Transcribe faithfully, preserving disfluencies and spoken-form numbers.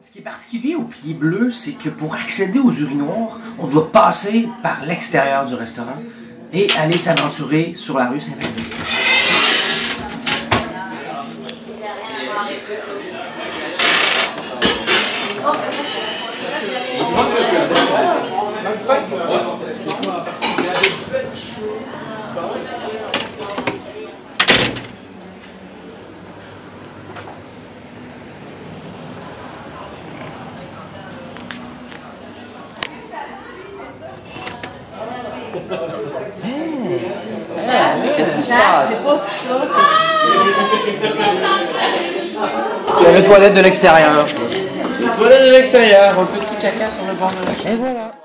Ce qui est particulier au Pied Bleu, c'est que pour accéder aux urinoirs, on doit passer par l'extérieur du restaurant et aller s'aventurer sur la rue Saint-Valéry. Qu'est-ce qui se passe? C'est pas ça, c'est... C'est la toilette de l'extérieur. Les toilettes de l'extérieur, un petit caca sur le bord de la... Et voilà.